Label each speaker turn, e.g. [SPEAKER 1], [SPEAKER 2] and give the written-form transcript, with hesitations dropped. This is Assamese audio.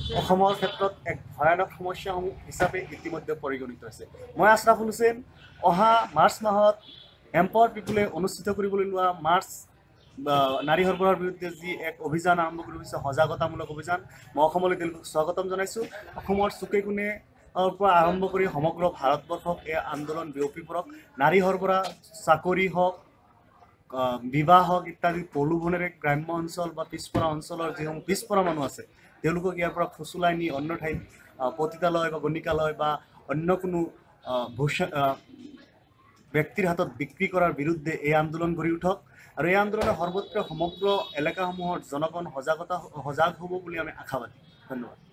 [SPEAKER 1] অসমৰ ক্ষেত্ৰত এক ভয়ানক সমস্যাসমূহ হিচাপে ইতিমধ্যে পৰিগণিত হৈছে। মই আশৰাফুল হুছেইন অহা মাৰ্চ মাহত এম্পাৱাৰ পিপুলে অনুষ্ঠিত কৰিবলৈ লোৱা মাৰ্চ নাৰী সৰবৰাহৰ বিৰুদ্ধে যি এক অভিযান আৰম্ভ কৰি হৈছে, সজাগতামূলক অভিযান, মই অসমলৈ তেওঁলোকক স্বাগতম জনাইছোঁ। অসমৰ চুকে কোণে পৰা আৰম্ভ কৰি সমগ্ৰ ভাৰতবৰ্ষক এই আন্দোলন বিয়পি পৰক। নাৰী সৰবৰাহ, চাকৰি হওক, বিবাহ হওক ইত্যাদি প্ৰলোভনেৰে গ্ৰাম্য অঞ্চল বা পিছপৰা অঞ্চলৰ যিসমূহ পিছপৰা মানুহ আছে তেওঁলোকক ইয়াৰ পৰা ফুচুলাই নি অন্য ঠাইত পতিতালয় বা গণিকালয় বা অন্য কোনো ব্যক্তিৰ হাতত বিক্ৰী কৰাৰ বিৰুদ্ধে এই আন্দোলন গঢ়ি উঠক আৰু এই আন্দোলনে সৰ্বত্ৰ সমগ্ৰ এলেকাসমূহৰ জনগণ সজাগ হ'ব বুলি আমি আশাবাদী। ধন্যবাদ।